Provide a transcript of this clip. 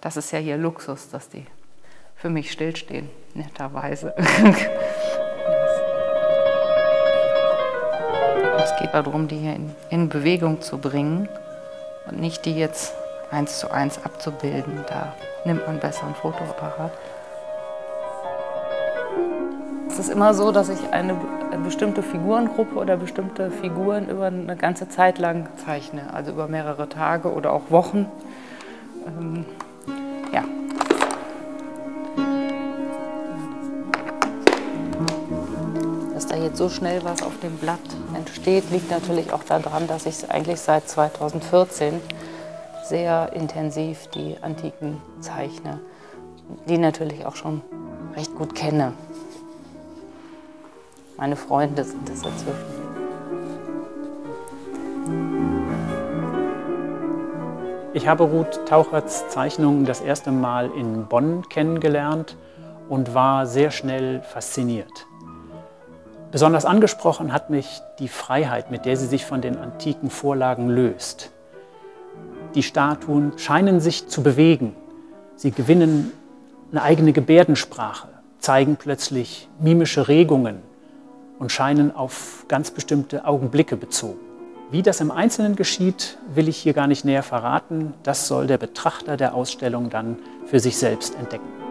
Das ist ja hier Luxus, dass die für mich stillstehen, netterweise. Es geht darum, die hier in Bewegung zu bringen und nicht die jetzt 1:1 abzubilden. Da nimmt man besser einen Fotoapparat. Es ist immer so, dass ich eine bestimmte Figurengruppe oder bestimmte Figuren über eine ganze Zeit lang zeichne, also über mehrere Tage oder auch Wochen. Ja. Dass da jetzt so schnell was auf dem Blatt entsteht, liegt natürlich auch daran, dass ich eigentlich seit 2014 sehr intensiv die Antiken zeichne, die natürlich auch schon recht gut kenne. Meine Freunde sind das inzwischen. Ich habe Ruth Taucherts Zeichnungen das erste Mal in Bonn kennengelernt und war sehr schnell fasziniert. Besonders angesprochen hat mich die Freiheit, mit der sie sich von den antiken Vorlagen löst. Die Statuen scheinen sich zu bewegen. Sie gewinnen eine eigene Gebärdensprache, zeigen plötzlich mimische Regungen und scheinen auf ganz bestimmte Augenblicke bezogen. Wie das im Einzelnen geschieht, will ich hier gar nicht näher verraten. Das soll der Betrachter der Ausstellung dann für sich selbst entdecken.